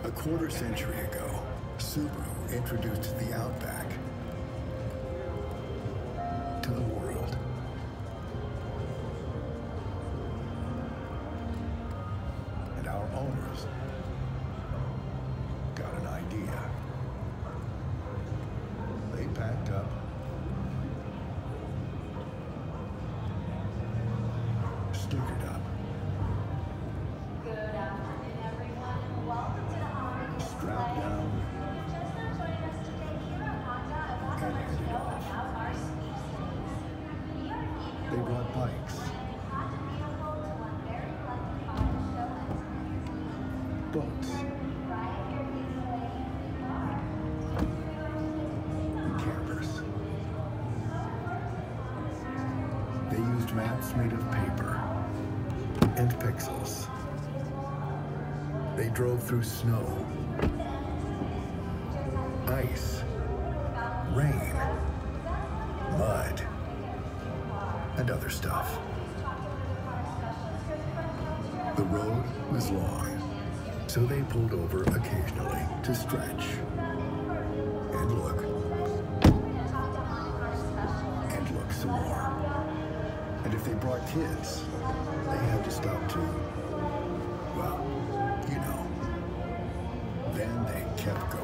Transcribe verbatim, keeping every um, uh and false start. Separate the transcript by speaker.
Speaker 1: A quarter century ago, Subaru introduced the Outback to the world. And our owners got an idea. They packed up, stickered up,
Speaker 2: Good afternoon, everyone, and welcome to the Honda
Speaker 1: strapped
Speaker 2: display.
Speaker 1: down,
Speaker 2: If you're just now joining us today here at Honda, I want to
Speaker 1: and
Speaker 2: let you
Speaker 1: headed
Speaker 2: know
Speaker 1: off.
Speaker 2: about our sweepstakes. We are giving
Speaker 1: They
Speaker 2: away
Speaker 1: brought bikes,
Speaker 2: a Honda vehicle to one very lucky Honda show entry.
Speaker 1: boats,
Speaker 2: Right here, please away the car.
Speaker 1: and campers. They used maps made of paper and pixels. They drove through snow, ice, rain, mud, and other stuff. The road was long, so they pulled over occasionally to stretch and look and look some more. And if they brought kids, they had to stop too. Well, you know. Then they kept going.